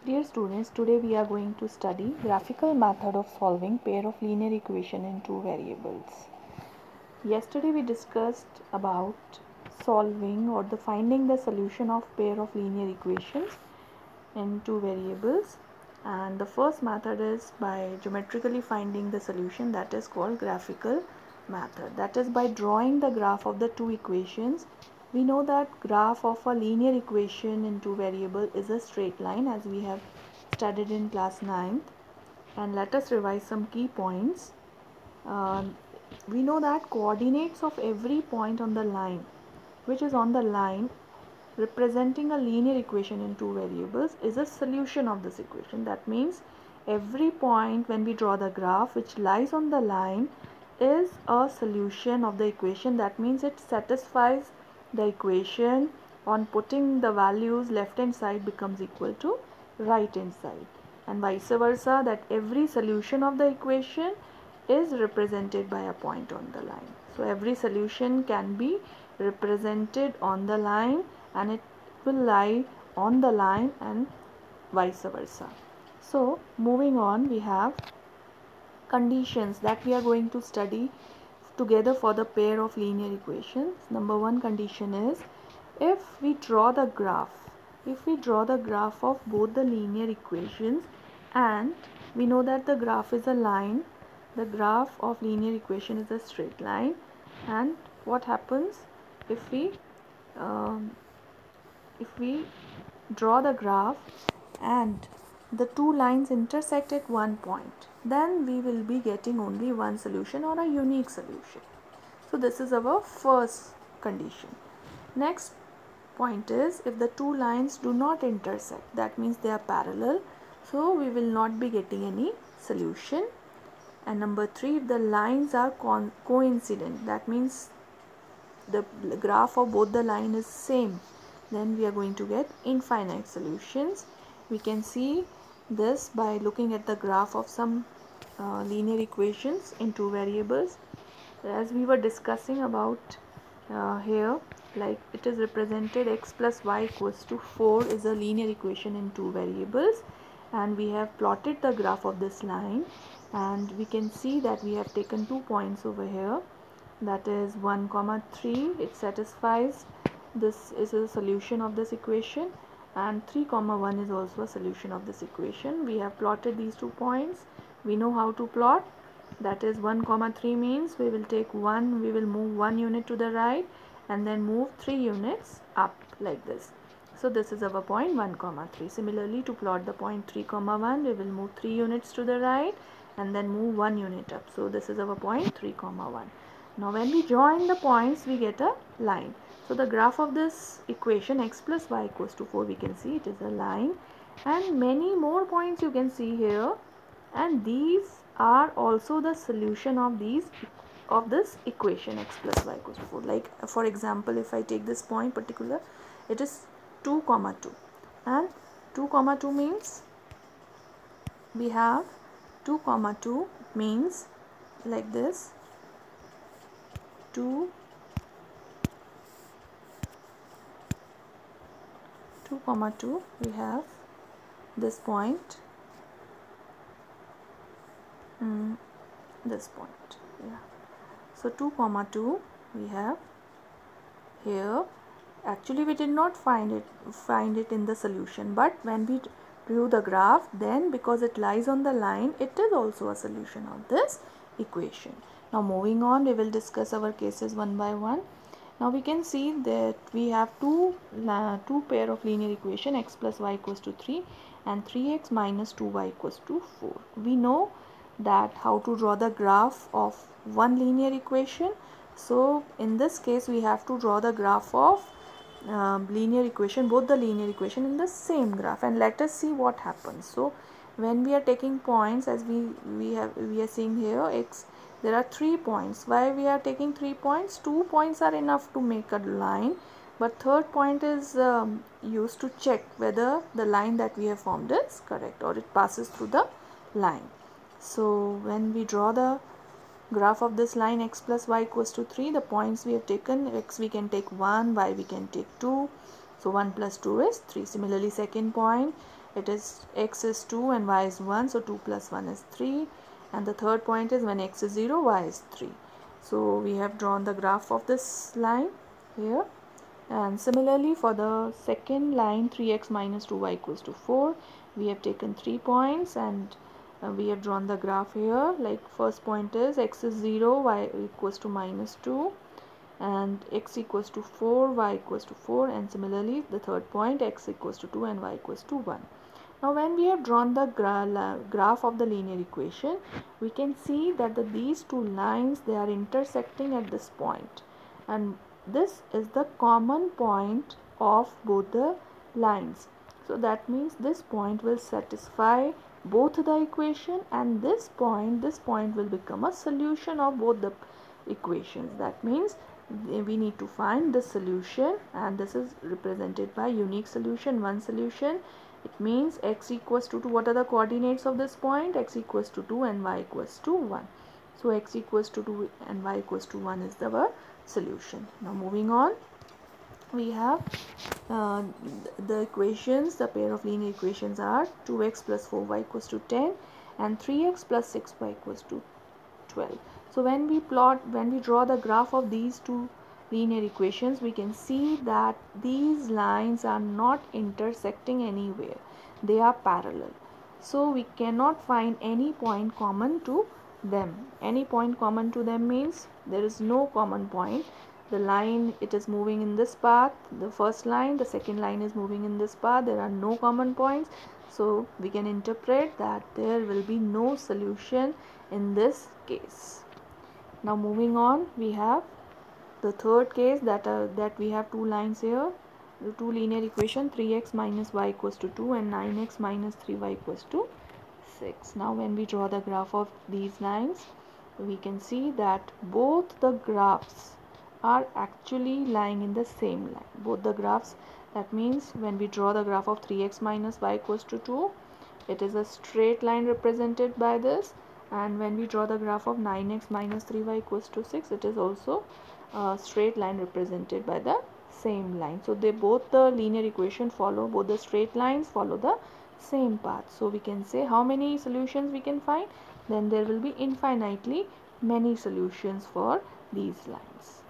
Dear students, today we are going to study graphical method of solving pair of linear equation in two variables. Yesterday we discussed about solving or the finding the solution of pair of linear equations in two variables, and the first method is by geometrically finding the solution, that is called graphical method. That is by drawing the graph of the two equations. We know that graph of a linear equation in two variable is a straight line, as we have studied in class 9th. And let us revise some key points. We know that coordinates of every point on the line, which is on the line representing a linear equation in two variables, is a solution of this equation. That means every point when we draw the graph which lies on the line is a solution of the equation. That means it satisfies the equation. On putting the values, left hand side becomes equal to right hand side, and vice versa, that every solution of the equation is represented by a point on the line. So every solution can be represented on the line and it will lie on the line and vice versa. So moving on, we have conditions that we are going to study together for the pair of linear equations. Number one condition is, if we draw the graph of both the linear equations, and we know that the graph is a line, the graph of linear equation is a straight line, and what happens if we draw the graph and the two lines intersect at one point, then we will be getting only one solution or a unique solution. So this is our first condition. Next point is, if the two lines do not intersect, that means they are parallel, so we will not be getting any solution. And number three, if the lines are coincident, that means the graph of both the line is same, then we are going to get infinite solutions. We can see this by looking at the graph of some linear equations in two variables. As we were discussing about here, like it is represented x plus y equals to 4 is a linear equation in two variables, and we have plotted the graph of this line, and we can see that we have taken 2 points over here, that is 1, 3. It satisfies, this is a solution of this equation, and 3, 1 is also a solution of this equation. We have plotted these 2 points. We know how to plot. That is 1, 3 means we will take 1, we will move 1 unit to the right and then move 3 units up like this. So this is our point 1, 3. Similarly, to plot the point 3, 1, we will move 3 units to the right and then move 1 unit up. So this is our point 3, 1. Now when we join the points, we get a line. So the graph of this equation x plus y equals to 4, we can see it is a line, and many more points you can see here, and these are also the solution of this equation x plus y equals to 4. Like for example, if I take this point particular, it is 2, 2, and 2, 2 means we have 2, 2 means like this, 2, 2, we have this point, this point, yeah. So 2, 2 we have here. Actually we did not find it in the solution, but when we drew the graph, then because it lies on the line, it is also a solution of this equation. Now moving on, we will discuss our cases one by one. Now we can see that we have two pair of linear equation, x plus y equals to 3 and 3x minus 2y equals to 4. We know that how to draw the graph of one linear equation. So in this case we have to draw the graph of linear equation, both the linear equation in the same graph, and let us see what happens. So when we are taking points, as we are seeing here, x, there are 3 points. Why we are taking 3 points? 2 points are enough to make a line, but third point is used to check whether the line that we have formed is correct or it passes through the line. So when we draw the graph of this line x plus y equals to 3, the points we have taken, x we can take 1, y we can take 2, so 1 plus 2 is 3. Similarly, second point, it is x is 2 and y is 1, so 2 plus 1 is 3, and the third point is when x is 0, y is 3. So we have drawn the graph of this line here. And similarly for the second line, 3x minus 2y equals to 4, we have taken 3 points and we have drawn the graph here. Like first point is x is 0, y equals to minus 2, and x equals to 4, y equals to 4, and similarly the third point, x equals to 2 and y equals to 1. Now when we have drawn the graph of the linear equation, we can see that these two lines, they are intersecting at this point, and this is the common point of both the lines. So that means this point will satisfy both the equation, and this point will become a solution of both the equations. That means we need to find the solution, and this is represented by unique solution, one solution. It means x equals to 2. What are the coordinates of this point? X equals to 2 and y equals to 1. So x equals to 2 and y equals to 1 is our solution. Now moving on, we have the equations. The pair of linear equations are 2x plus 4y equals to 10 and 3x plus 6y equals to 12. So when we draw the graph of these two linear equations, we can see that these lines are not intersecting anywhere. They are parallel. So we cannot find any point common to them. Any point common to them means there is no common point. The line, it is moving in this path, the first line, the second line is moving in this path. There are no common points. So we can interpret that there will be no solution in this case. Now moving on, we have the third case that we have two lines here, the two linear equation, 3x minus y equals to 2 and 9x minus 3y equals to 6. Now when we draw the graph of these lines, we can see that both the graphs are actually lying in the same line. Both the graphs, that means when we draw the graph of 3x minus y equals to 2, it is a straight line represented by this, and when we draw the graph of 9x minus 3y equals to 6, it is also a straight line represented by the same line. So they both, the linear equation follow, both the straight lines follow the same path. So we can say how many solutions we can find? Then there will be infinitely many solutions for these lines.